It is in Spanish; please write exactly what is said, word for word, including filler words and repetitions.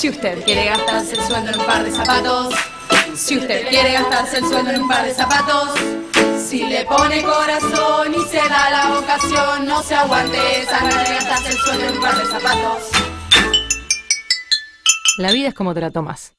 Si usted quiere gastarse el sueldo en un par de zapatos, si usted quiere gastarse el sueldo en un par de zapatos, si le pone corazón y se da la ocasión, no se aguante esa gana de gastarse el sueldo en un par de zapatos. La vida es como te la tomas.